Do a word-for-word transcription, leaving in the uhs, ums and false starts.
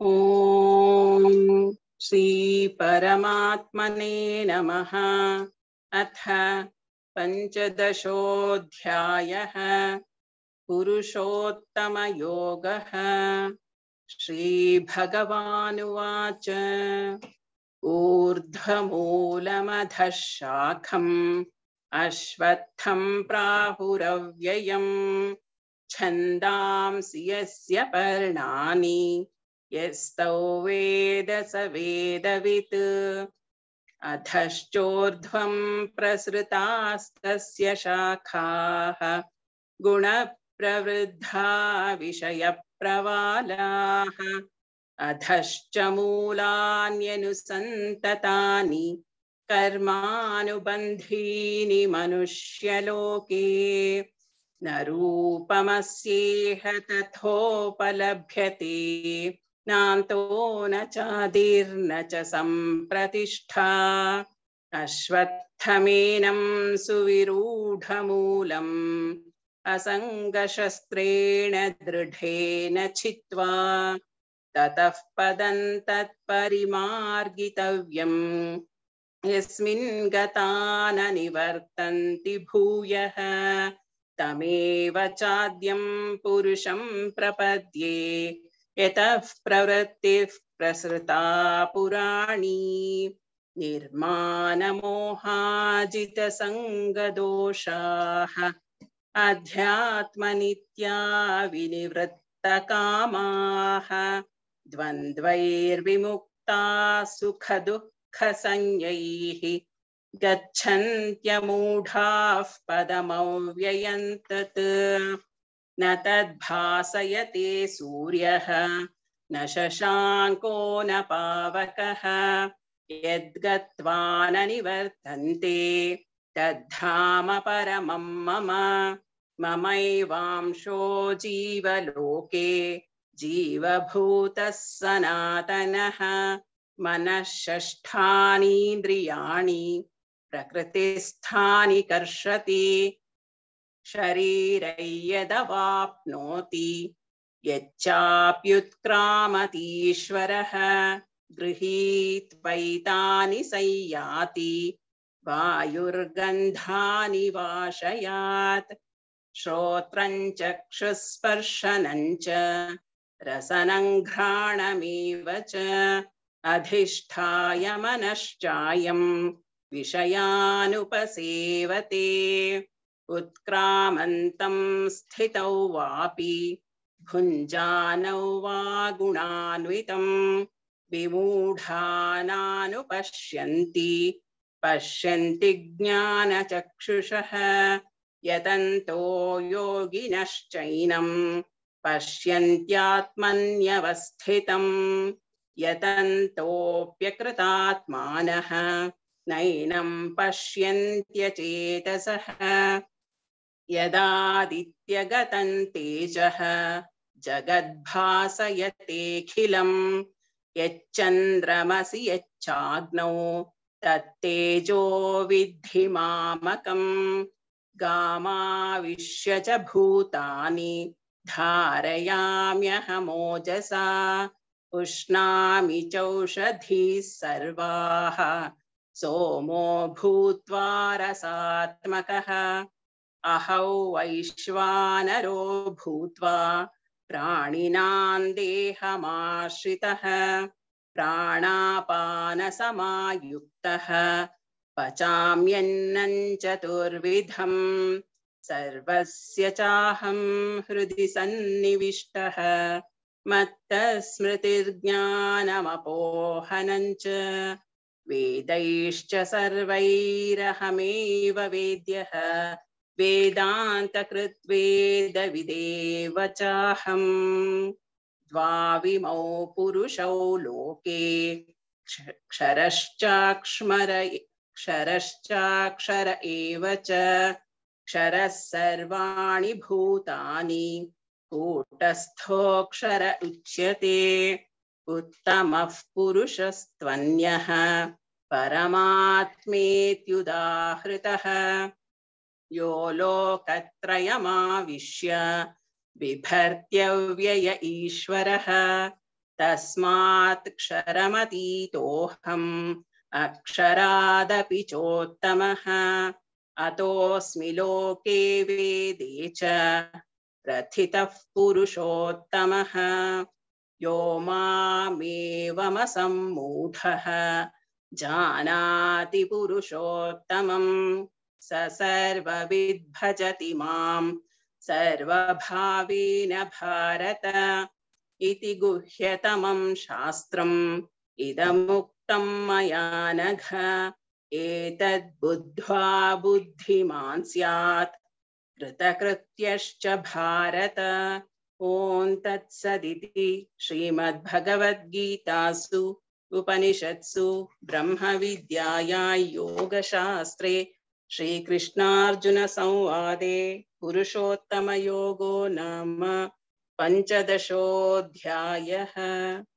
ॐ श्री परमात्मने नमः। अथ पंचदशोऽध्यायः पुरुषोत्तमयोगः। श्रीभगवानुवाच ऊर्ध्वमूलमधः शाखम् अश्वत्थं प्राहुरव्ययम् छन्दांसि यस्य पर्णानि यस्तौ वेद स वेदवित् अधश्चोर्ध्वं प्रसृतास्तस्य शाखाः गुणप्रवृद्धा विषयप्रवालाः अधश्च मूलान्यनुसन्ततानि कर्मानुबन्धीनि मनुष्यलोके न रूपमस्येह तथोपलभ्यते नान्तो न चादिर्न च सम्प्रतिष्ठा अश्वत्थमेनं सुविरूढमूलम् असङ्गशस्त्रेण दृढेन छित्त्वा ततः पदं तत्परिमार्गितव्यम् यस्मिन् गता न निवर्तन्ति भूयः तमेव चाद्यं पुरुषं प्रपद्ये यतः प्रवृत्तिः प्रसृता पुराणी निर्मानमोहाजितसङ्गदोषाः अध्यात्मनित्या विनिवृत्तकामाः द्वन्द्वैर्विमुक्ताः सुखदुःखसंज्ञैः गच्छन्त्यमूढाः पदमव्ययं तत् न तद्भासयते सूर्यः न शशाङ्को न पावकः यद्गत्वा न निवर्तन्ते तद्धाम परमं मम ममैवांशो जीवलोके जीवभूतः सनातनः मनः षष्ठानीन्द्रियाणि प्रकृतिस्थानि कर्षति शरीरै यदवाप्नोति यच्चाप्युत्क्रामतीश्वरः गृहीत्वैतानि संयाति वायुर्गन्धानि वाशयात् श्रोत्रं चक्षुस्पर्शनं च रसनं घ्राणमेव च अधिष्ठाय मनश्चायं विषयानुपसेवते उत्क्रामन्तं स्थितौ वापि भुञ्जानौ वा गुणान्वितं विमूढानानुपश्यन्ति पश्यन्ति ज्ञानचक्षुषः यतन्तो योगिनश्चैनं पश्यन्त्यात्मन्यवस्थितं यतन्तोऽप्यकृतात्मानः नैनं पश्यन्त्यचेतसः यदादित्यगतं तेजः जगद्भासयतेऽखिलं यच्चन्द्रमसि यच्चाग्नौ तत्तेजो विद्धि मामकम् गामाविश्य च भूतानि धारयाम्यहमोजसा उष्णामि चौषधीः सर्वाः सोमो भूत्वा रसात्मकः अहौ वैश्वानरो भूत्वा प्राणिनां देहमाश्रितः प्राणापानसमायुक्तः पचाम्यन्नं चतुर्विधं सर्वस्य चाहं हृदि सन्निविष्टः मत्तस्मृतिर्ज्ञानमपोहनं च वेदैश्च सर्वैरहमेव वेद्यः वेदान्तकृद्वेदविदेव चाहम् द्वाविमौ पुरुषौ लोके क्षरश्चाक्ष्मर क्षरश्चाक्षर एव च क्षरः सर्वाणि भूतानि कूटस्थोऽक्षर उच्यते उत्तमः पुरुषस्त्वन्यः परमात्मेत्युदाहृतः यो लोकत्रयमाविश्य बिभर्त्यव्यय ईश्वरः तस्मात् क्षरमतीतोऽहम् अक्षरादपि चोत्तमः अतोऽस्मि लोके वेदे च प्रथितः पुरुषोत्तमः यो मामेवमसम्मूढः जानाति पुरुषोत्तमं स सर्वविद् भजति मां सर्वभावेन भारत इति गुह्यतमं शास्त्रम् इदमुक्तं मया नघ एतद् बुद्ध्वा बुद्धिमान् स्यात् कृतकृत्यश्च भारत ओं तत्सदिति श्रीमद्भगवद्गीतासु उपनिषत्सु ब्रह्मविद्यायां योगशास्त्रे श्रीकृष्णार्जुन संवादे पुरुषोत्तमयोगो नाम पंचदशोऽध्यायः।